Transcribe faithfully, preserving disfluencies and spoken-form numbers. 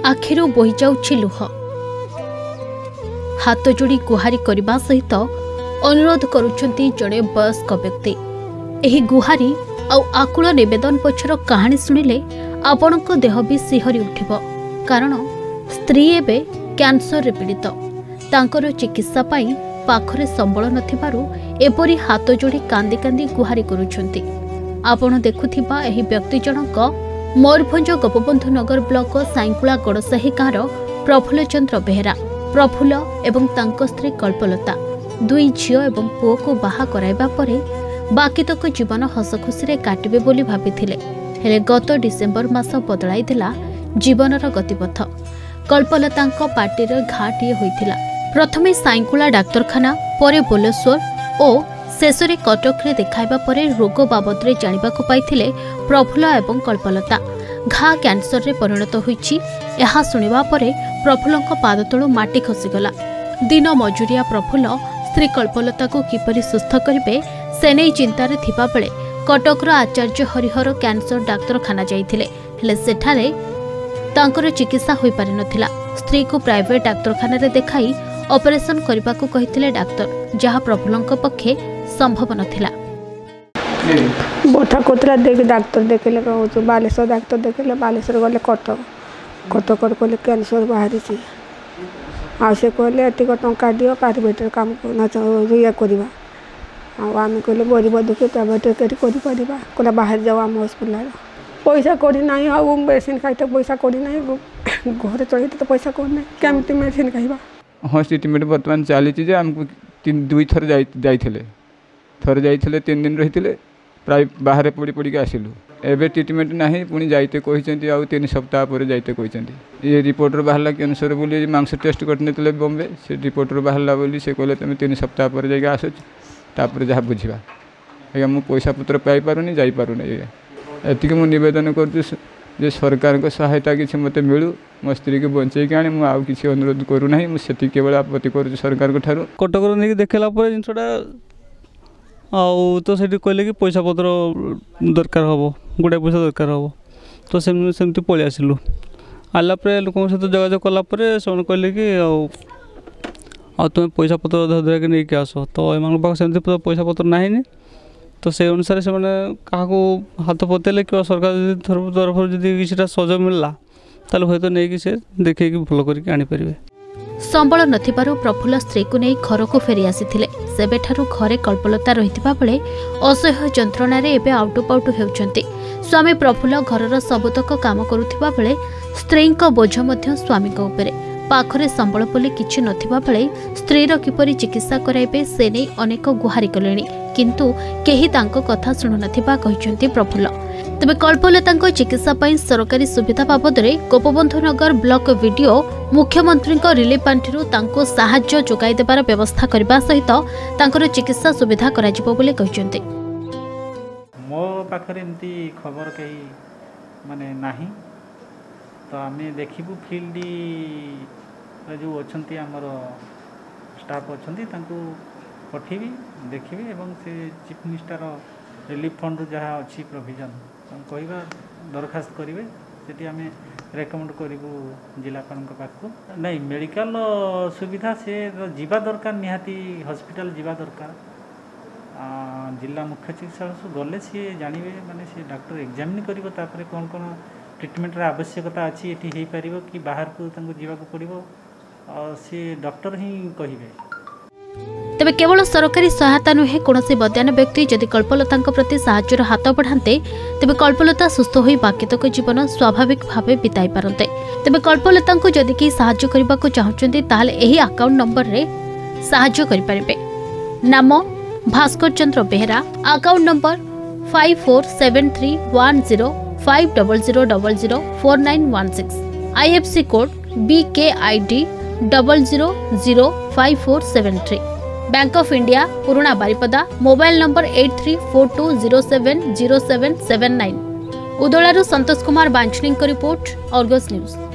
आखिरु बोही जाउछि लुह। हाथ जोड़ी गुहारी करने सहित अनुरोध करुछंती जड़े वयस्क व्यक्ति। एही गुहारी आउ आकुल निवेदन पछर कहानी शुणिले आपणक देह भी सिहरी उठिब। कारण स्त्री एबे कैंसर रे पीड़ित, तांकर चिकित्सा पाई पाखरे संबल नथिबारु एपरी हाथ जोड़ी कांदी कांदी गुहारी करुछंती। आपण देखुथिबा एही व्यक्ति जनक मयूरभंज गोपबंधु नगर ब्लॉक साइंकुला गड़साही गाँर प्रफुल्ल चंद्र बेहेरा। प्रफुल्ल एवं तांको स्त्री कल्पलता दुई झियो एवं पुओ को बाहा कराइबा परे बाकीतक जीवन हस खुशी काटिबे बोली भाबिथिले। हेले गत डिसेम्बर मास बदलाई दिला जीवनर गतिपथ। कल्पलतांक पार्टीर घाटीए होइथिला। प्रथमे साइंकुला डाक्तरखाना परे बोलेश्वर और शेषरे कटक रे देखाइबा परे रोग बाबद रे जानिबाको पाइथिले प्रफुल्ल एवं कल्पलता। घा कैंसर रे परिणत होइछि एहा सुनिबा परे प्रफुल्लक पादतळु माटी खसीगला। दिन मजुरिया प्रफुल्ल स्त्री कल्पलता को किपरि सुस्थ करिबे से नै चिंतार थिबा बेले कटकर आचार्य हरिहर कैंसर डाक्तरखाना जाइथिले। हेले सेठारे तांकर चिकित्सा होई पारि नथिला। स्त्री को प्राइवेट डाक्तरखाना रे देखाई ऑपरेशन करबा को कहिथिले डाक्टर, जहा प्रफुल्लक पक्षे संभव नथिला। बोठा कोतरा देख डाक्टर देखले कहू बालेश्वर डाक्टर देखले बालेश्वर गले कटक कटक कहले कैंसर बाहरी छी। आ से कहले एतिक टंका दियो प्राइवेट काम ये करवा। आम कहले गरीब दुखी प्राइवेट करी करवा कहला बाहर जाओ आम हस्पिटाल। पैसा करी ना आउ मेडिसिन खाइते पैसा करी ना घर चलते तो पैसा करना केमती मेडिसिन खाइबा। हाँ ट्रिटमेंट बर्तमान चली आमको तीन दुई थर जाइए थर जाइए तीन दिन रही प्राय बाहर पड़ी पड़ी आसिलु। एबे ट्रिटमेंट नहीं पुणी जाइते कहते आउ तीन सप्ताह पर जाइते कहते ये रिपोर्टर बाहर कैंसर बोली मांस टेस्ट करते बॉम्बे से रिपोर्टर बाहर बोली से कहले तुम तीन सप्ताह पर जाइए आसुपर जहाँ बुझा आज्ञा मुझे पैसा पत्र पाइपारूनी जापारूनी आज्ञा एतिक मुझे नवेदन कर सरकार को सहायता किसी मत मिलू मो स्त्री को बंचेक आने मुझे आउ किसी अनुरोध करूना मुझे केवल आपत्ति कर सरकार को ठार कटक नहीं देखला जिनसा आउ तो से कहले कि पैसा पत्र दरकार हम गुड़ाए पैसा दरकार हम तो सेमती पलि आसिलु। आला लोक सहित जोगाजोग कलापर से कहले कि आ तुम पैसा पत्र धरा के नहीं आस तो एम पास सेमती पैसा पत्र ना तो से अनुसार से क्या हाथ पतेले कि सरकार तरफ जब किसी सहयोग मिलला ताल हूँ तो नहीं से देखे भल करके आनीपर। संबल नथिबारु प्रफुल्ल स्त्री को नहीं घर को फेरी आसीथिले। सेबेठारु घरे कल्पलता रहिथिबा बेले असह्य जंत्रणा रे एबे आउटु पाउटु हेउचंती। स्वामी प्रफुल्ल घरर सबुतक काम करुथिबा बेले स्त्री को बोझ मध्य स्वामी को उपरे। पाखरे संबल बोली किछि नथिबा बेले स्त्रीर किपरि चिकित्सा कराइबे से नै अनेक गुहारी कलेनी, किंतु केही तांको कथा सुनु नथिबा कहिसंती प्रफुल्ल। तबे कल्पलता चिकित्सा पाई सरकारी सुविधा बाबद गोपबंधु नगर ब्लॉक वीडियो मुख्यमंत्री रिलीफ पांठिरु तांको साहाय्य जोगाई देबार व्यवस्था करबा सहित तांकर चिकित्सा सुविधा कराजिबो बोले कहिसंती। मो पाखरे एमती खबर कही माने नाही तो आमे देखिबु फील्ड जो अछंती हमर स्टाफ अछंती तांको पठेबी देखिबी एवं से चीफ मिनिस्टर रिलीफ फंड जहाँ अच्छी प्रोविजन कहवा दरखास्त करेंगे से आम रेकमेंड करूँ जिलापाल पाखु नहीं मेडिकल सुविधा से जीवा दरकार निहाती हॉस्पिटल जीवा दरकार जिला मुख्य चिकित्सालय गले सी जानवे माने सी डॉक्टर एग्जामिन करिवो तापरे कौन कौन ट्रिटमेंट आवश्यकता अच्छी ये हो पार कि बाहर को जावाक पड़ो सी डॉक्टर ही कहे। तेबे केवल सरकारी सहायता नुहे कौनसी बद्यान व्यक्ति जदि कल्पलता प्रति साहाय्यर हाथ बढ़ाते तेबे कल्पलता सुस्थ होई बाकीतक जीवन स्वाभाविक भावे बिताई पारते। तेबे कल्पलता को जदि कि साहाय्य करबा को चाहुचंती ताहाले एही अकाउंट नंबर रे साहाय्य करि परिबे। नाम Bhaskar Chandra Behera, account number five four seven three one zero five double zero double zero four nine one six, IFSC code B K I D double zero zero five four seven three, bank of India पुराना Baripada, mobile number eight three four two zero seven zero seven seven nine. उदलारू Santosh Kumar Banchhani report, Argus news.